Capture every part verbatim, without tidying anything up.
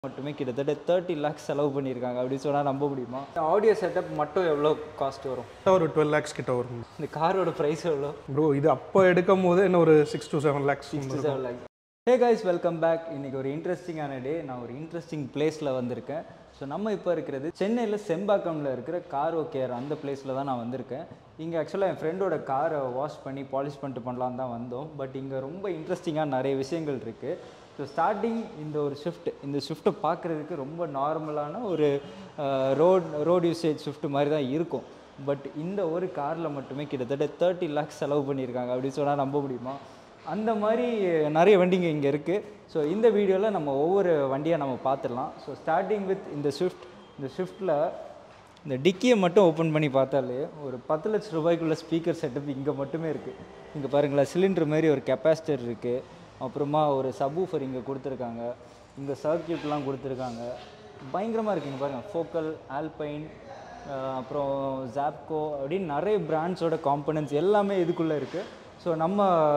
மட்டுமே கிட்டத்தட்ட தேர்ட்டி லேக்ஸ் செலவு பண்ணியிருக்காங்க அப்படின்னு சொன்னால் நம்ப முடியுமா? ஆடியோ செட்டப் மட்டும் எவ்வளோ காஸ்ட் வரும்? ஒரு டுவெல் லேக்ஸ் கிட்ட வரும். இந்த காரோட ப்ரைஸ் எவ்வளோ ப்ரோ? இது அப்போ எடுக்கும் போது என்ன ஒரு six to seven lakhs six to seven lakhs. Hey guys, welcome back. இன்றைக்கி ஒரு இன்ட்ரெஸ்டிங்கான டே. நான் ஒரு இன்ட்ரெஸ்டிங் பிளேஸில் வந்திருக்கேன். ஸோ நம்ம இப்போ இருக்கிறது சென்னையில் செம்பாக்கமில் இருக்கிற கார் கேர் அந்த பிளேஸில் தான் நான் வந்திருக்கேன். இங்கே ஆக்சுவலாக என் ஃப்ரெண்டோட காரை வாஷ் பண்ணி பாலிஷ் பண்ணிட்டு பண்ணலான்னு தான் வந்தோம். பட் இங்கே ரொம்ப இன்ட்ரெஸ்டிங்காக நிறைய விஷயங்கள் இருக்குது. ஸோ ஸ்டார்டிங் இந்த ஒரு ஷிஃப்ட் இந்த ஷிஃப்ட்டை பார்க்குறதுக்கு ரொம்ப நார்மலான ஒரு ரோட் ரோட் யூசேஜ் ஷிஃப்ட் மாதிரி தான் இருக்கும். பட் இந்த ஒரு காரில் மட்டுமே கிட்டத்தட்ட தேர்ட்டி லேக்ஸ் செலவு பண்ணியிருக்காங்க அப்படின்னு சொன்னால் நம்ப முடியுமா? அந்த மாதிரி நிறைய வண்டிங்க இங்கே இருக்குது. ஸோ இந்த வீடியோவில் நம்ம ஒவ்வொரு வண்டியாக நம்ம பார்த்துடலாம். ஸோ ஸ்டார்டிங் வித் இந்த ஷிஃப்ட் இந்த ஷிஃப்ட்டில் இந்த டிக்கியை மட்டும் ஓப்பன் பண்ணி பார்த்தாலே ஒரு பத்து லட்ச ரூபாய்க்குள்ள ஸ்பீக்கர் செட்டப் இங்கே மட்டுமே இருக்குது. இங்கே பாருங்களேன், சிலிண்டர் மாதிரி ஒரு கெப்பாசிட்டர் இருக்குது. அப்புறமா ஒரு சப்வூஃபர் இங்கே கொடுத்துருக்காங்க. இங்கே சர்க்யூட்லாம் கொடுத்துருக்காங்க. பயங்கரமாக இருக்குங்க பாருங்கள். ஃபோக்கல், ஆல்பைன், அப்புறம் ஜாப்கோ அப்படின்னு நிறைய பிராண்ட்ஸோட காம்பனன்ட்ஸ் எல்லாமே இதுக்குள்ளே இருக்குது. ஸோ நம்ம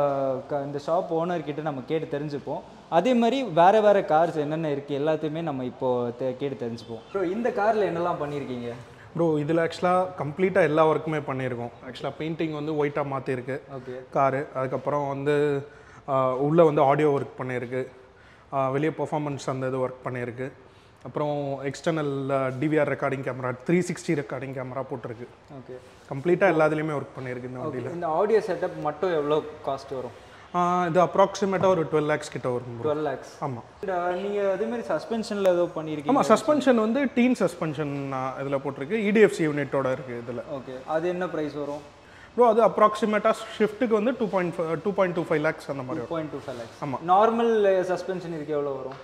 க இந்த ஷாப் ஓனர்கிட்ட நம்ம கேட்டு தெரிஞ்சுப்போம். அதே மாதிரி வேறு வேறு கார்ஸ் என்னென்ன இருக்குது எல்லாத்தையுமே நம்ம இப்போது தெ கேட்டு தெரிஞ்சுப்போம். ப்ரோ, இந்த காரில் என்னெல்லாம் பண்ணியிருக்கீங்க? ப்ரோ, இதில் ஆக்சுவலாக கம்ப்ளீட்டாக எல்லா ஒர்க்குமே பண்ணியிருக்கோம். ஆக்சுவலாக பெயிண்டிங் வந்து ஒயிட்டாக மாற்றிருக்கு ஓகே காரு. அதுக்கப்புறம் வந்து உள்ளே வந்து ஆடியோ ஒர்க் பண்ணியிருக்கு. வெளியே பர்ஃபார்மன்ஸ் அந்த இது ஒர்க் பண்ணியிருக்கு. அப்புறம் external DVR recording camera, three sixty recording camera போட்டிருக்கு. ஓகே, கம்ப்ளீட்டாக எல்லாத்துலேயுமே ஒர்க் பண்ணியிருக்கு இந்த வண்டியில். இந்த ஆடியோ செட்டப் மட்டும் எவ்வளோ காஸ்ட் வரும்? இது அப்ராக்சிமேட்டாக ஒரு டுவெல் லேக்ஸ் கிட்ட வரும். டுவெல் லேக்ஸ். ஆமாம். நீங்கள் அதேமாதிரி சஸ்பென்ஷனில் ஏதோ பண்ணியிருக்கீங்க? ஆமாம், சஸ்பென்ஷன் வந்து டீன் சஸ்பென்ஷன் இதில் போட்டிருக்கு. இடிஎஃப்சி யூனிட்டோட இருக்குது இதில். ஓகே, அது என்ன ப்ரைஸ் வரும்? ப்ரோ, அது அப்ராக்சிமேட்டாக ஷிஃப்ட்டுக்கு வந்து two point two point two five lakhs அந்த மாதிரி. Two point two five lakhs. ஆமாம். நார்மல் சஸ்பென்ஷன் இதுக்கு எவ்வளோ வரும்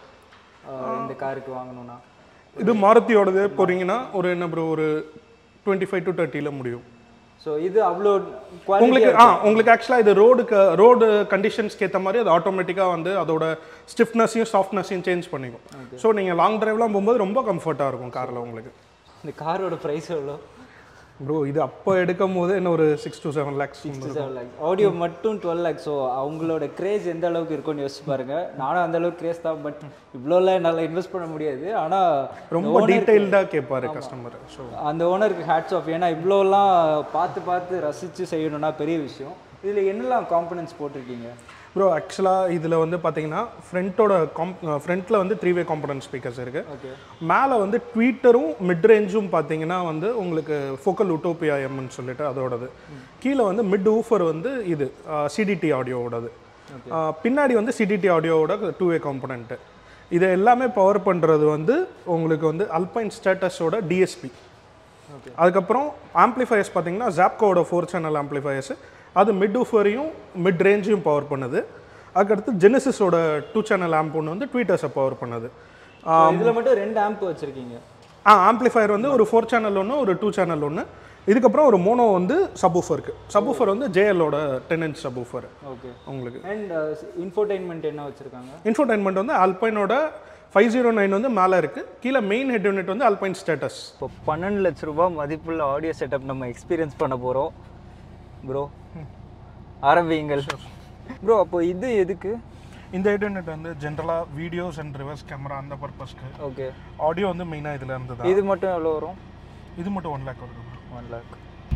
இந்த காருக்கு வாங்கணும்னா? இது மாருதியோடது போகிறீங்கன்னா ஒரு என்ன ப்ரோ ஒரு டுவெண்ட்டி ஃபைவ் டு தேர்ட்டியில் முடியும். ஸோ இது அவ்வளோ உங்களுக்கு ஆ உங்களுக்கு ஆக்சுவலாக இது ரோடுக்கு ரோடு கண்டிஷன்ஸ்க்கு ஏற்ற மாதிரி அது ஆட்டோமேட்டிக்காக வந்து அதோட ஸ்டிஃப்னஸையும் சாஃப்ட்னஸையும் சேஞ்ச் பண்ணிக்கும். ஸோ நீங்கள் லாங் டிரைவ்லாம் போகும்போது ரொம்ப கம்ஃபர்ட்டாக இருக்கும் காரில் உங்களுக்கு. இந்த காரோட ப்ரைஸ் எவ்வளோ? ப்ரோ, இது அப்போ எடுக்கும் போது என்ன ஒரு six to seven lakhs. Six to seven lakhs. Audio மட்டும் டுவெல் லேக்ஸ். ஸோ அவங்களோட கிரேஸ் எந்த அளவுக்கு இருக்கும்னு யோசிச்சு பாருங்க. நானும் அந்த அளவுக்கு கிரேஸ் தான். பட் இவ்வளோலாம் என்னால் இன்வெஸ்ட் பண்ண முடியாது. ஆனால் ரொம்ப டீட்டெயில்டாக கேட்பாரு கஸ்டமர். ஸோ அந்த ஓனருக்கு ஹேட்ஸ் ஆஃப். ஏன்னா இவ்வளோலாம் பார்த்து பார்த்து ரசித்து செய்யணும்னா பெரிய விஷயம். இதில் என்னெல்லாம் காம்பனன்ட்ஸ் போட்டிருக்கீங்க? ப்ரோ, ஆக்சுவலாக இதில் வந்து பார்த்தீங்கன்னா ஃப்ரண்ட்டோட காம் ஃப்ரண்ட்டில் வந்து த்ரீ வே காம்பனன்ட் ஸ்பீக்கர்ஸ் இருக்குது. ஓகே. மேலே வந்து ட்வீட்டரும் மிட் ரேஞ்சும் பார்த்தீங்கன்னா வந்து உங்களுக்கு ஃபோக்கல் உட்டோபியா எம்னு சொல்லிட்டு அதோடது. கீழே வந்து மிட் ஊஃபர் வந்து இது சிடிடி ஆடியோவோடது. பின்னாடி வந்து சிடிடி ஆடியோவோட டூ வே காம்பனண்ட்டு. இதை எல்லாமே பவர் பண்ணுறது வந்து உங்களுக்கு வந்து அல்பைன் ஸ்டேட்டஸோட டிஎஸ்பி. அதுக்கப்புறம் ஆம்ப்ளிஃபயர்ஸ் பார்த்தீங்கன்னா ஜாப்கோவோட ஃபோர் சேனல் ஆம்ப்ளிஃபயர்ஸ். அது மிட் ஊஃபரையும் மிட் ரேஞ்சையும் பவர் பண்ணுது. அதுக்கடுத்து ஜெனசிஸோட டூ சேனல் ஆம்ப் ஒன்று வந்து ட்வீட்டர்ஸை பவர் பண்ணுது. இதில் மட்டும் ரெண்டு ஆம்ப் வச்சுருக்கீங்க? ஆ, ஆம்ப்ளிஃபயர் வந்து ஒரு ஃபோர் சேனல் ஒன்று, ஒரு டூ சேனல் ஒன்று. இதுக்கப்புறம் ஒரு மோனோ வந்து சப்வூஃபருக்கு. சப்வூஃபர் வந்து ஜேஎல்லோட டென் இன்ச் சப்வூஃபர். ஓகே. உங்களுக்கு அண்ட் இன்ஃபோடைன்மெண்ட் என்ன வச்சுருக்காங்க? இன்ஃபோடைன்மெண்ட் வந்து அல்பைனோட ஃபைவ் ஜீரோ நைன் வந்து மேலே இருக்குது. கீழே மெயின் ஹெட் யூனிட் வந்து அல்பைன் ஸ்டேட்டஸ். இப்போ பன்னெண்டு லட்ச ரூபாய் மதிப்புள்ள ஆடியோ செட்டப் நம்ம எக்ஸ்பீரியன்ஸ் பண்ண போகிறோம். ப்ரோ, ஆரம்பிங்கள். ப்ரோ, அப்போ இது எதுக்கு? இந்த ஹெட் யூனிட் வந்து ஜென்ரலாக வீடியோஸ் அண்ட் ரிவர்ஸ் கேமரா அந்த பர்பஸ்க்கு. ஓகே. ஆடியோ வந்து மெயினாக இதில் இருந்தது. இது மட்டும் எவ்வளோ வரும்? இது மட்டும் ஒன் லேக் வரும். ஒன் லேக்.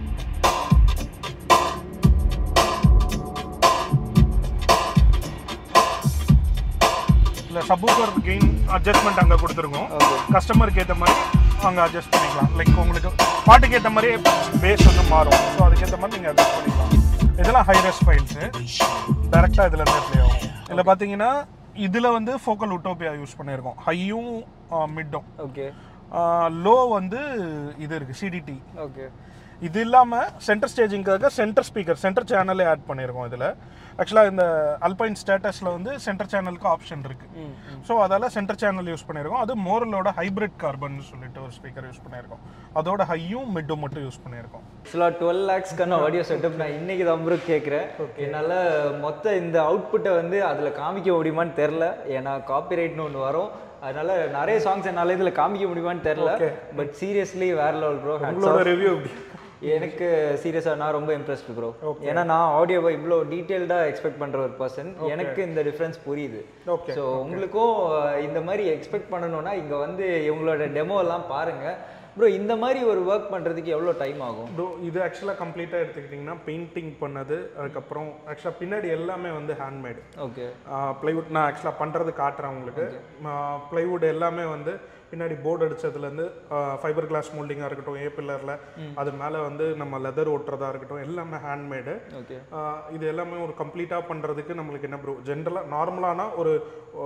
இல்லை, சப்வூஃபர் கெயின் அட்ஜஸ்ட்மெண்ட் அங்கே கொடுத்துருக்கோம். கஸ்டமருக்கு ஏற்ற மாதிரி அங்கே அட்ஜஸ்ட் பண்ணிக்கலாம். லைக் உங்களுக்கு பாட்டுக்கு ஏற்ற மாதிரி பேஸ் வந்து மாறும். ஸோ அதுக்கேற்ற மாதிரி நீங்கள் அட்ஜஸ்ட் பண்ணிக்கலாம். இதெல்லாம் ஹைரஸ் ஃபைல்ஸு டேரெக்டாக இதில் இருந்து ப்ளே ஆகும். இதில் பார்த்தீங்கன்னா இதில் வந்து ஃபோக்கல் உட்டோபியா யூஸ் பண்ணியிருக்கோம். ஹையும் மிட்டும். ஓகே. லோ வந்து இது இருக்குது சிடிடி. ஓகே. இது இல்லாமல் சென்டர் ஸ்டேஜிங்காக சென்டர் ஸ்பீக்கர் சென்டர் சேனலே ஆட் பண்ணியிருக்கோம் இதில். ஆக்சுவலாக இந்த அல்பைன் ஸ்டேட்டஸில் வந்து சென்டர் சேனலுக்கு ஆப்ஷன் இருக்குது. ஸோ அதால் சென்டர் சேனல் யூஸ் பண்ணியிருக்கோம். அது மோரலோட ஹைப்ரிட் கார்பன் சொல்லிட்டு ஒரு ஸ்பீக்கர் யூஸ் பண்ணியிருக்கோம். அதோட ஹையும் மிட்டும் மட்டும் யூஸ் பண்ணியிருக்கோம். ஆக்சுவலாக டுவெல் லேக்ஸ்க்கான ஆடியோ செட்டப் நான் இன்றைக்கி தான் ப்ரோ கேட்குறேன். என்னால் மொத்த இந்த அவுட்புட்டை வந்து அதில் காமிக்க முடியுமான்னு தெரில. ஏன்னா காப்பிரைட்னு ஒன்று வரும். அதனால நிறைய சாங்ஸ் என்னால் இதில் காமிக்க முடியுமான்னு தெரில. பட் சீரியஸ்லி வேற லெவல் ப்ரோ. உங்களோட ரிவ்யூ எப்படி? எனக்கு சீரியஸாக நான் ரொம்ப இம்ப்ரெஸ்ட் ப்ரோ. ஏன்னா நான் ஆடியோவை இவ்வளோ டீட்டெயில்டாக எக்ஸ்பெக்ட் பண்ணுற ஒரு பர்சன். எனக்கு இந்த டிஃப்ரென்ஸ் புரியுது. ஸோ உங்களுக்கும் இந்த மாதிரி எக்ஸ்பெக்ட் பண்ணணும்னா இங்கே வந்து இவங்களோட டெமோ எல்லாம் பாருங்கள் ப்ரோ. இந்த மாதிரி ஒரு ஒர்க் பண்ணுறதுக்கு எவ்வளோ டைம் ஆகும் ப்ரோ? இது ஆக்சுவலாக கம்ப்ளீட்டாக எடுத்துக்கிட்டிங்கன்னா பெயிண்டிங் பண்ணது, அதுக்கப்புறம் ஆக்சுவலாக பின்னாடி எல்லாமே வந்து ஹேண்ட்மேடு. ஓகே. ப்ளைவுட் நான் ஆக்சுவலாக பண்ணுறது காட்டுறேன் உங்களுக்கு. ப்ளைவுட் எல்லாமே வந்து பின்னாடி போர்டு அடித்ததுலேருந்து ஃபைபர் கிளாஸ் மோல்டிங்காக இருக்கட்டும், ஏ பில்லரில் அது மேலே வந்து நம்ம லெதர் ஓட்டுறதா இருக்கட்டும், எல்லாமே ஹேண்ட்மேடு. ஓகே. இது எல்லாமே ஒரு கம்ப்ளீட்டாக பண்ணுறதுக்கு நம்மளுக்கு என்ன ப்ரோ, ஜென்ரலாக நார்மலானா ஒரு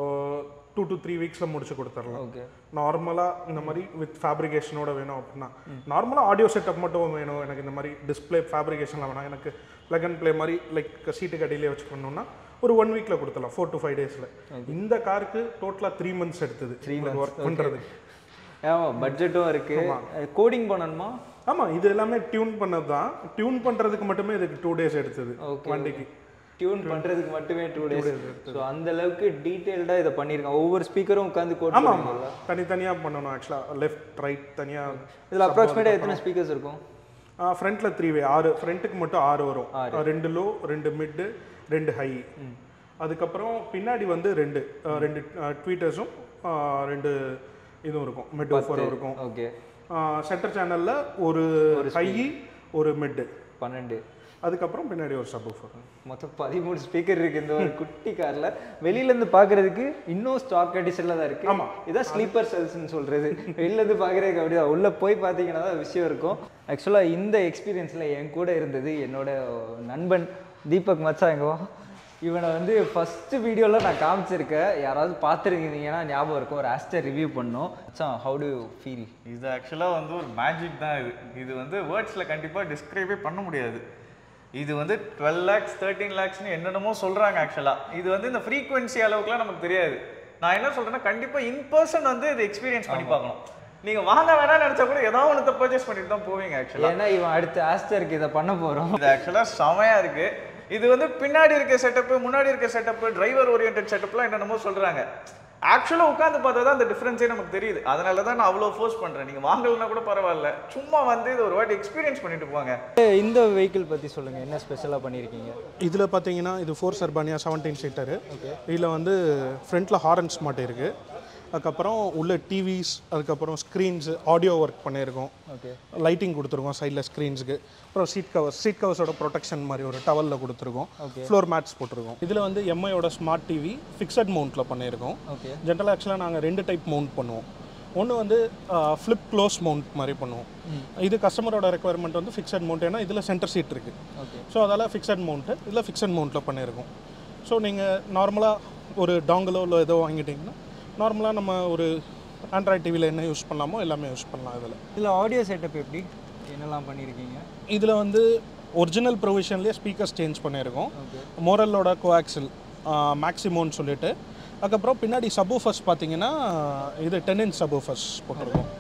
டூ டு த்ரீ வீக்ஸில் முடிச்சு கொடுத்துடலாம். ஓகே. நார்மலாக இந்த மாதிரி வித் ஃபேப்ரிகேஷனோட வேணும் அப்படின்னா, நார்மலாக ஆடியோ செட்டப் மட்டும் வேணும் எனக்கு, இந்த மாதிரி டிஸ்பிளே ஃபேப்ரிகேஷன்லாம் வேணாம் எனக்கு, ப்ளக் அண்ட் ப்ளே மாதிரி லைக் சீட்டு கடையிலே வச்சுக்கணும்னா ஒரு ஒன் வீக்கில் கொடுத்துடலாம், ஃபோர் டு ஃபைவ் டேஸில். இந்த காருக்கு டோட்டலாக த்ரீ மந்த்ஸ் எடுத்தது த்ரீ மந்த்ஸ் ஒர்க் பண்ணுறதுக்கு. ஆமாம், பட்ஜெட்டும் இருக்குது. கோடிங் பண்ணணுமா? ஆமாம், இது எல்லாமே டியூன் பண்ணது தான். டியூன் பண்ணுறதுக்கு மட்டுமே இதுக்கு டூ டேஸ் எடுத்தது. வண்டிக்கு டியூன் பண்ணுறதுக்கு மட்டுமே டூ டேஸ். ஸோ அந்த அளவுக்கு டீட்டெயில்டாக இதை பண்ணியிருக்காங்க. ஒவ்வொரு ஸ்பீக்கரும் உட்காந்து கோட். ஆமாம், தனித்தனியாக பண்ணணும் ஆக்சுவலாக, லெஃப்ட் ரைட் தனியாக. இதில் அப்ராக்சிமேட்டாக எத்தனை ஸ்பீக்கர்ஸ் இருக்கும்? ஃப்ரண்ட்டில் த்ரீ வே, ஆறு. ஃப்ரண்ட்டுக்கு மட்டும் ஆறு வரும். ரெண்டு லோ, ரெண்டு மிட்டு, ரெண்டு ஹை. அதுக்கப்புறம் பின்னாடி வந்து ரெண்டு ரெண்டு ட்வீட்டர்ஸும் ரெண்டு இதுவும் இருக்கும், மிட் ஓஃபரும் இருக்கும். ஓகே. சென்டர் சேனலில் ஒரு ஹை, ஒரு மிட்டு, பன்னெண்டு. அதுக்கப்புறம் பின்னாடி ஒரு சப் ஊஃபர். மொத்தம் பதிமூணு ஸ்பீக்கர் இருக்குது இந்த ஒரு குட்டி காரில். வெளியிலேருந்து பார்க்குறதுக்கு இன்னும் ஸ்டாக் கண்டிஷனில் தான் இருக்குது. ஆமாம், இதான் ஸ்லீப்பர் செல்ஸ்ன்னு சொல்கிறது. வெளியிலேருந்து பார்க்குறதுக்கு அப்படி தான், உள்ளே போய் பார்த்தீங்கன்னா தான் விஷயம் இருக்கும். ஆக்சுவலாக இந்த எக்ஸ்பீரியன்ஸில் என் கூட இருந்தது என்னோட நண்பன் தீபக் மச்சாங்கோ. இவனை வந்து ஃபஸ்ட்டு வீடியோவில் நான் காமிச்சிருக்கேன். யாராவது பார்த்துருக்கீங்கன்னா ஞாபகம் இருக்கும். ஒரு ஆஸ்டர் ரிவ்யூ பண்ணோம். மச்சான், ஹவு டு ஃபீல்? இது ஆக்சுவலாக வந்து ஒரு மேஜிக் தான். இது இது வந்து வேர்ட்ஸில் கண்டிப்பாக டிஸ்கிரைபே பண்ண முடியாது. இது வந்து டுவெல் லேக்ஸ் தேர்ட்டீன் லேக்ஸ்னு என்னென்னமோ சொல்கிறாங்க. ஆக்சுவலாக இது வந்து இந்த ஃப்ரீக்வன்சி அளவுக்குலாம் நமக்கு தெரியாது. நான் என்ன சொல்கிறேன்னா, கண்டிப்பாக இன் பர்சன் வந்து இது எக்ஸ்பீரியன்ஸ் பண்ணி பார்க்கணும். நீங்கள் வாங்க வேணாம்னு நினச்சா கூட ஏதாவது ஒன்று பர்ச்சேஸ் பண்ணிட்டு தான் போவீங்க ஆக்சுவலாக. ஏன்னா இவன் அடுத்த ஆஸ்டருக்கு இதை பண்ண போகிறோம். இது ஆக்சுவலாக செமையாக இருக்குது. இது வந்து பின்னாடி இருக்க செட்டப்பு, முன்னாடி இருக்க செட்டப்பு, டிரைவர் ஓரியன்ட் செட்டப்லாம் என்னென்னமோ சொல்கிறாங்க. ஆக்சுவலாக உட்காந்து பார்த்தா தான் அந்த டிஃப்ரென்ஸே நமக்கு தெரியுது. அதனால தான் நான் அவ்வளோ ஃபோர்ஸ் பண்ணுறேன். நீங்கள் வாங்கலைன்னா கூட பரவாயில்ல, சும்மா வந்து இது ஒரு வாட்டி எக்ஸ்பீரியன்ஸ் பண்ணிட்டு போங்க. இந்த வெஹிக்கிள் பற்றி சொல்லுங்கள், என்ன ஸ்பெஷலாக பண்ணியிருக்கீங்க? இதில் பார்த்தீங்கன்னா இது Force Urbania seventeen seater. Okay. இதில் வந்து ஃப்ரண்ட்டில் ஹாரன்ஸ் மாட்டி இருக்குது. அதுக்கப்புறம் உள்ள டிவிஸ், அதுக்கப்புறம் ஸ்க்ரீன்ஸு, ஆடியோ ஒர்க் பண்ணியிருக்கோம். ஓகே. லைட்டிங் கொடுத்துருக்கோம் சைடில் ஸ்க்ரீன்ஸுக்கு. அப்புறம் சீட் கவர்ஸ், சீட் கவர்ஸோட ப்ரொடெக்ஷன் மாதிரி ஒரு டவலில் கொடுத்துருக்கோம். ஃப்ளோர் மேட்ஸ் போட்டிருக்கோம். இதில் வந்து எம்ஐயோட ஸ்மார்ட் டிவி ஃபிக்ஸட் மவுண்ட்டில் பண்ணியிருக்கோம். ஓகே. ஜென்ரலாக ஆக்சுவலாக நாங்கள் ரெண்டு டைப் மவுண்ட் பண்ணுவோம். ஒன்று வந்து ஃப்ளிப் க்ளோஸ் மவுண்ட் மாதிரி பண்ணுவோம். இது கஸ்டமரோட ரெக்குவயர்மெண்ட் வந்து ஃபிக்ஸட் மவுண்ட், ஏன்னா இதில் சென்டர் சீட் இருக்குது. ஓகே. ஸோ அதால் ஃபிக்ஸட் மவுண்ட்டு, இதில் ஃபிக்ஸட் மவுண்ட்டில் பண்ணியிருக்கோம். ஸோ நீங்கள் நார்மலாக ஒரு டாங்கலோ இல்லை ஏதோ வாங்கிட்டிங்கன்னா நார்மலாக நம்ம ஒரு ஆண்ட்ராய்ட் டிவியில் என்ன யூஸ் பண்ணலாமோ எல்லாமே யூஸ் பண்ணலாம். இதில் இதில் ஆடியோ செட்டப் எப்படி என்னெல்லாம் பண்ணியிருக்கீங்க? இதில் வந்து ஒரிஜினல் ப்ரொவிஷன்லேயே ஸ்பீக்கர்ஸ் சேஞ்ச் பண்ணியிருக்கோம். மோரலோட கோஆக்சில் மேக்ஸிமோன்னு சொல்லிட்டு. அதுக்கப்புறம் பின்னாடி சப்வூஃபர்ஸ் பார்த்தீங்கன்னா இது டென் இன்ச் சப்வூஃபர்ஸ் போட்டிருக்கோம்.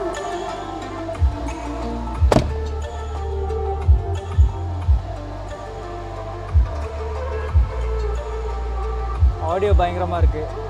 ஆடியோ பயங்கரமாக இருக்குது.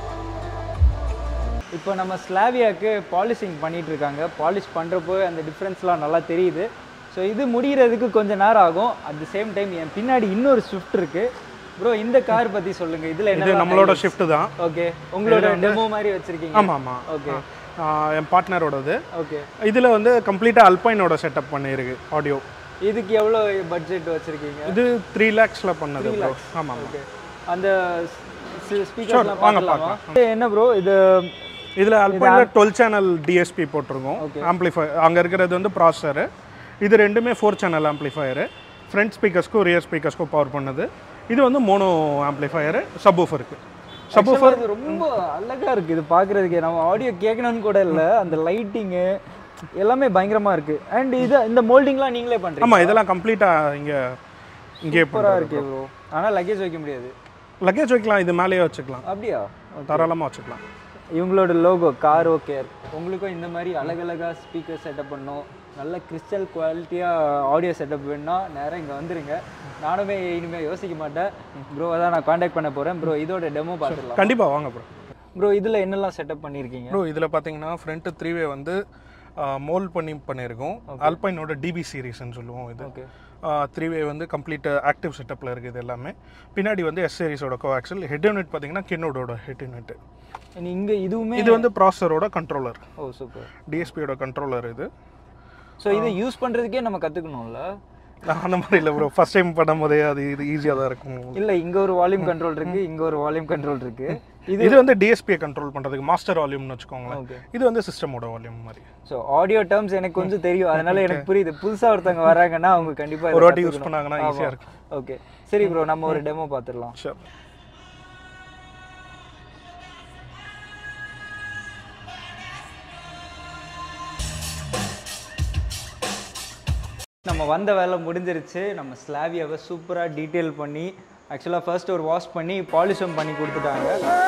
இப்போ நம்ம ஸ்லாவியாவுக்கு பாலிஷிங் பண்ணிகிட்டு இருக்காங்க. பாலிஷ் பண்ணுறப்போ அந்த டிஃப்ரென்ஸ்லாம் நல்லா தெரியுது. ஸோ இது முடிகிறதுக்கு கொஞ்சம் நேரம் ஆகும். அட் தி சேம் டைம் என் பின்னாடி இன்னொரு ஷிஃப்ட் இருக்குது. ப்ரோ, இந்த கார் பற்றி சொல்லுங்கள். இதில் என்ன? நம்மளோட ஷிஃப்ட் தான். ஓகே. உங்களோட டெமோ மாதிரி வச்சுருக்கீங்க? ஆமாம் ஆமாம். ஓகே. என் பார்ட்னரோடது. ஓகே. இதில் வந்து கம்ப்ளீட்டாக அல்பைனோட செட்டப் பண்ணியிருக்கு ஆடியோ. இதுக்கு எவ்வளோ பட்ஜெட் வச்சுருக்கீங்க? இது த்ரீ லேக்ஸில் பண்ணது. ஆமாம். ஓகே. அந்த ஸ்பீக்கர்லாம் பார்க்கலாமா? என்ன ப்ரோ இது? இதில் அல்பைனில் டுவெல் சேனல் டிஎஸ்பி போட்டிருக்கோம். ஆம்ப்ளிஃபை அங்கே இருக்கிறது வந்து ப்ராசஸரு. இது ரெண்டுமே ஃபோர் சேனல் ஆம்ப்ளிஃபயரு. ஃப்ரண்ட் ஸ்பீக்கர்ஸ்க்கும் ரியர் ஸ்பீக்கர்ஸ்க்கும் பவர் பண்ணுது. இது வந்து மோனோ ஆம்ப்ளிஃபயரு. சப்வூஃபருக்கு. சப்வூஃபர் ரொம்ப அழகாக இருக்குது இது பார்க்குறதுக்கு. நம்ம ஆடியோ கேட்கணும்னு கூட இல்லை, அந்த லைட்டிங்கு எல்லாமே பயங்கரமாக இருக்குது. அண்ட் இது இந்த மோல்டிங்லாம் நீங்களே பண்ணுறீங்க? ஆமாம், இதெல்லாம் கம்ப்ளீட்டாக இங்கே இங்கே சூப்பராக இருக்குது ப்ரோ. ஆனால் லக்கேஜ் வைக்க முடியாது. லக்கேஜ் வைக்கலாம், இது மேலேயே வச்சுக்கலாம். அப்படியா? தாராளமாக வச்சுக்கலாம். இவங்களோட லோகோ கார் ஓகேர். உங்களுக்கும் இந்த மாதிரி அழகழகாக ஸ்பீக்கர் செட்டப் பண்ணணும், நல்ல கிறிஸ்டல் குவாலிட்டியாக ஆடியோ செட்டப் வேணும்னா நேராக இங்கே வந்துடுங்க. நானுமே இனிமேல் யோசிக்க மாட்டேன். ப்ரோ அதான் நான் காண்டாக்ட் பண்ண போகிறேன். ப்ரோ இதோட டெமோ பார்த்துக்கலாம். கண்டிப்பாக வாங்க ப்ரோ. ப்ரோ இதில் என்னெல்லாம் செட்டப் பண்ணியிருக்கீங்க? ப்ரோ இதில் பார்த்தீங்கன்னா ஃப்ரண்ட்டு த்ரீ வே வந்து மோல்ட் பண்ணி பண்ணியிருக்கோம். ஆல்பைனோட டிபி சீரீஸ்ன்னு சொல்லுவோம். இது ஓகே த்ரீ வே வந்து கம்ப்ளீட் ஆக்டிவ் செட்டப்பில் இருக்குது. இது எல்லாமே பின்னாடி வந்து எஸ் சீரிஸோட கோஆக்சல். ஹெட் யூனிட் பார்த்தீங்கன்னா கின்னோடோட ஹெட் யூனிட். இங்கே இதுவுமே இது வந்து ப்ராசரோட கண்ட்ரோலர். Oh super. டிஎஸ்பியோட கண்ட்ரோலர் இது. ஸோ இதை யூஸ் பண்ணுறதுக்கே நம்ம கற்றுக்கணும்ல? அந்த மாதிரி இல்லை ப்ரோ, ஃபர்ஸ்ட் டைம் பண்ணும் போதே அது இது ஈஸியாக தான் இருக்கும். இல்லை இங்கே ஒரு வால்யூம் கண்ட்ரோல் இருக்குது, இங்கே ஒரு வால்யூம் கண்ட்ரோல் இருக்குது. இது இது வந்து டிஎஸ்பியை கண்ட்ரோல் பண்ணுறதுக்கு மாஸ்டர் வால்யூம்னு வச்சுக்கோங்களேன். ஓகே இது வந்து சிஸ்டமோட வால்யூம் மாதிரி. ஸோ ஆடியோ டேர்ம்ஸ் எனக்கு கொஞ்சம் தெரியும், அதனால எனக்கு புரியுது. புதுசாக ஒருத்தவங்க வராங்கன்னா அவங்க கண்டிப்பாக ஒரு வாட்டி யூஸ் பண்ணாங்கன்னா ஈஸியாக இருக்கும். ஓகே சரி ப்ரோ, நம்ம ஒரு டெமோ பார்த்துடலாம். ஷூர். நம்ம வந்த வேலை முடிஞ்சிருச்சு. நம்ம ஸ்லாவியாவை சூப்பராக டீட்டெயில் பண்ணி ஆக்சுவலாக ஃபர்ஸ்ட் ஒரு வாஷ் பண்ணி பாலிஷும் பண்ணி கொடுத்துட்டாங்க.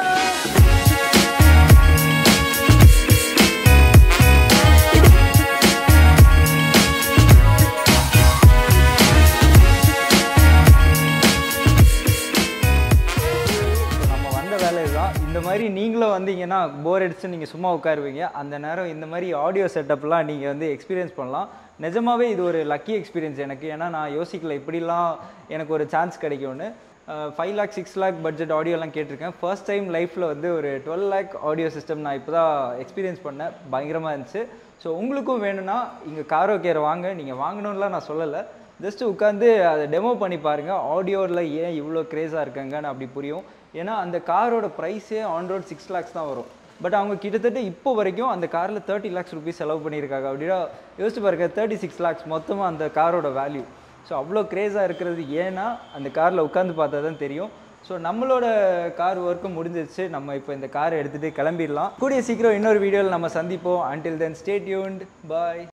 நம்ம வந்த வேலை தான். இந்த மாதிரி நீங்களும் வந்தீங்கன்னா போர் அடிச்சு நீங்கள் சும்மா உட்காருவீங்க. அந்த நேரம் இந்த மாதிரி ஆடியோ செட்டப்லாம் நீங்கள் வந்து எக்ஸ்பீரியன்ஸ் பண்ணலாம். நிஜமாவே இது ஒரு லக்கி எக்ஸ்பீரியன்ஸ் எனக்கு. ஏன்னா நான் யோசிக்கல இப்படிலாம் எனக்கு ஒரு சான்ஸ் கிடைக்கும்னு. Five lakh six lakh budget ஆடியோலாம் கேட்டிருக்கேன். ஃபர்ஸ்ட் டைம் லைஃப்பில் வந்து ஒரு டுவெல் லேக் ஆடியோ சிஸ்டம் நான் இப்போ தான் எக்ஸ்பீரியன்ஸ் பண்ணேன். பயங்கரமாக இருந்துச்சு. ஸோ உங்களுக்கும் வேணும்னா இங்கே காரோகேர் வாங்க. நீங்கள் வாங்கணும்லாம் நான் சொல்லலை, ஜஸ்ட்டு உட்காந்து அதை டெமோ பண்ணி பாருங்கள். ஆடியோவில் ஏன் இவ்வளோ க்ரேஸாக இருக்காங்கன்னு அப்படி புரியும். ஏன்னா அந்த காரோட ப்ரைஸே ஆன் ரோட் சிக்ஸ் லேக்ஸ் தான் வரும். பட் அவங்க கிட்டத்தட்ட இப்போ வரைக்கும் அந்த காரில் தேர்ட்டி லேக்ஸ் ருபீஸ் செலவு பண்ணியிருக்காங்க. அப்படின்னா யோசிச்சு பாருங்க, தேர்ட்டி சிக்ஸ் லேக்ஸ் மொத்தமாக அந்த காரோட வேல்யூ. ஸோ அவ்வளோ க்ரேஸாக இருக்கிறது ஏன்னா அந்த காரில் உட்காந்து பார்த்தா தான் தெரியும். ஸோ நம்மளோட கார் ஒர்க்கும் முடிஞ்சிருச்சு. நம்ம இப்போ இந்த காரை எடுத்துகிட்டு கிளம்பிடலாம். கூடிய சீக்கிரம் இன்னொரு வீடியோவில் நம்ம சந்திப்போம். Until then stay tuned. பாய்.